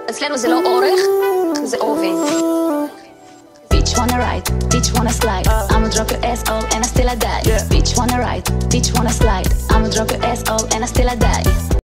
אצלנו זה לא אורך, זה עובי. Bitch wanna ride, bitch wanna slide. I'ma drop your ass all and I still a die. Bitch wanna ride, bitch wanna slide. I'ma drop your ass all and I still a die.